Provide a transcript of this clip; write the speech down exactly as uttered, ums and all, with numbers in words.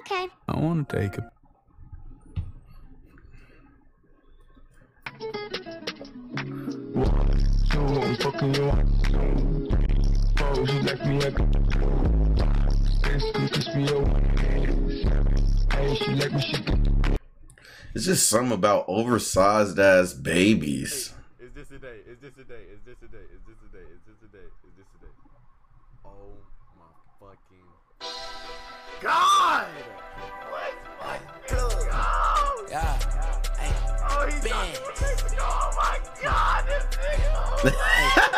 Okay. I want to take it. So I'm fucking you up. Oh, she left me like kiss me hey, she let me shit. It's just something about oversized ass babies. Hey, is this a day? Is this a day? Is this a day? Is this a day? Is this a day? Is this a day? Oh my fucking God! What's my club? Oh, yeah. Hey. Oh, he's Ben. Oh my God! This nigga.